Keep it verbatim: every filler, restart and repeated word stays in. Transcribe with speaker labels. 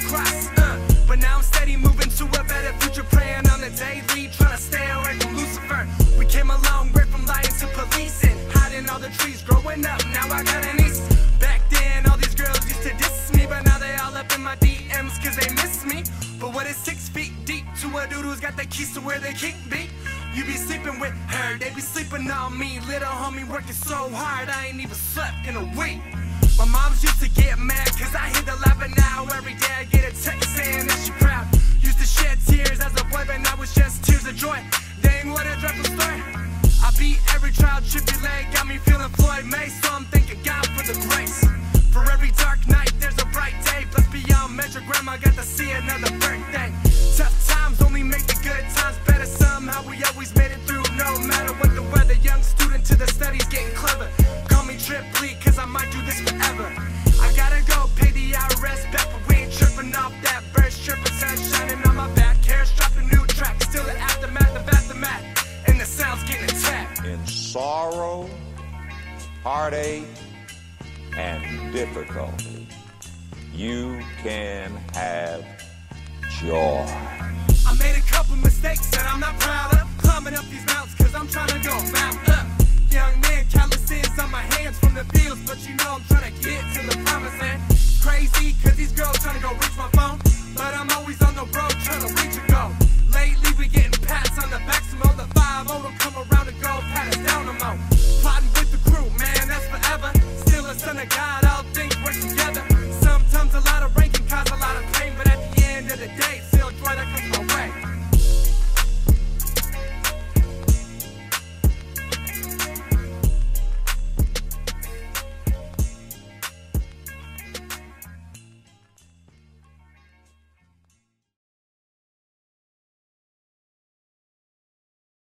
Speaker 1: cross. Uh, but now I'm steady moving to a better future, praying on the daily, trying to stay away from Lucifer. We came a long way from lying to policing, hiding all the trees, growing up, now I got an ace. Back then, all these girls used to diss me, but now they all up in my D Ms cause they miss me. But what is six feet deep to a dude who's got the keys to where they can't be? You be sleeping with her, they be sleeping on me. Little homie working so hard, I ain't even slept in a week. My mom's used to get mad cause I hit the lab, and now every day I get a text saying that she proud. Used to shed tears as a boy, but now it's just tears of joy. Dang, what a dreadful story. I beat every trial, tribulate, got me feeling Floyd May, so I'm thanking God for the grace. For every dark night, there's a bright day. Blessed beyond measure, grandma got to see another birthday. Tough times only make the good times better. Somehow we always made it through, no matter what the weather. Young student to the studies, getting clever. Call me Tripley, cause I might do this forever. I gotta go pay the I R S back, but we ain't tripping off that verse. Tripping sun shining on my back, hair's dropping new track. Still the aftermath of aftermath, and the sound's getting attacked.
Speaker 2: In sorrow, heartache, and difficulty, you can have joy.
Speaker 1: I made a couple mistakes that I'm not proud of.